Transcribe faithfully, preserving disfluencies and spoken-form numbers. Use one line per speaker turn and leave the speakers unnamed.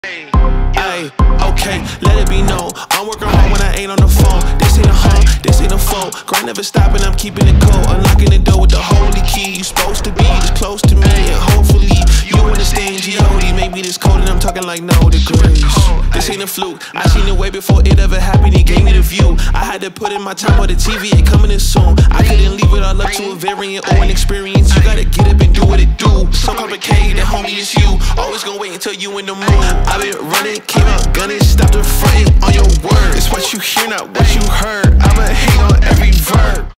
Ay, okay, let it be known, I'm working hard when I ain't on the phone. This ain't a home, this ain't a phone. Grind never stopping, I'm keeping it cold. Unlocking the door with the holy key. You supposed to be this close to me, and hopefully you understand G O D. Maybe this cold and I'm talking like no degrees. This ain't a fluke, I seen it way before it ever happened. It gave me the view. I had to put in my time on the T V, it coming in soon. I couldn't leave it all up to a variant or an experience. You gotta get up and do what it do. So complicated, homie, it's you. Always gonna wait until you in the mood. I've been running, came out gunning, stopped the fronting on your word. It's what you hear, not what you heard. I'ma hate on every verb.